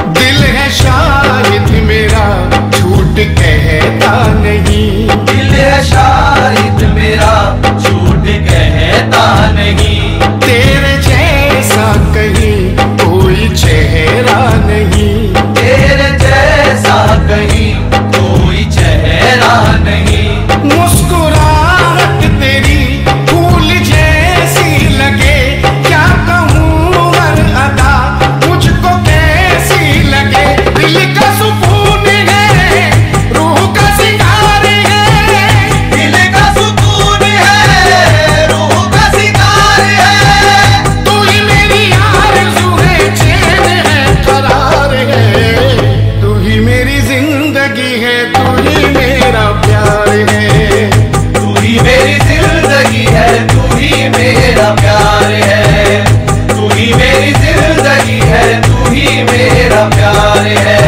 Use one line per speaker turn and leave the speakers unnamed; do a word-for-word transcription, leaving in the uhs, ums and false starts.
दिल है शायद मेरा झूठ कहता नहीं,
दिल है शायद मेरा झूठ कहता नहीं।
तेरे जैसा कहीं कोई चेहरा नहीं,
तेरे जैसा कहीं कोई चेहरा नहीं।
मुस्कुराहट तेरी फूल जैसी लगे, क्या कहूँ हर अदा मुझको कैसी लगे। दिल का सुकून है, रूह का सिंगार है,
दिल का सुकून है, रूह का सिंगार है।
तू ही मेरी आरज़ू है, चैन है, करार है। तू ही मेरी जिंदगी है, तू ही मेरा प्यार है।
तू ही मेरी जिंदगी है, तू ही मेरा प्यार है। तू ही मेरी जिंदगी है, तू ही मेरा प्यार है।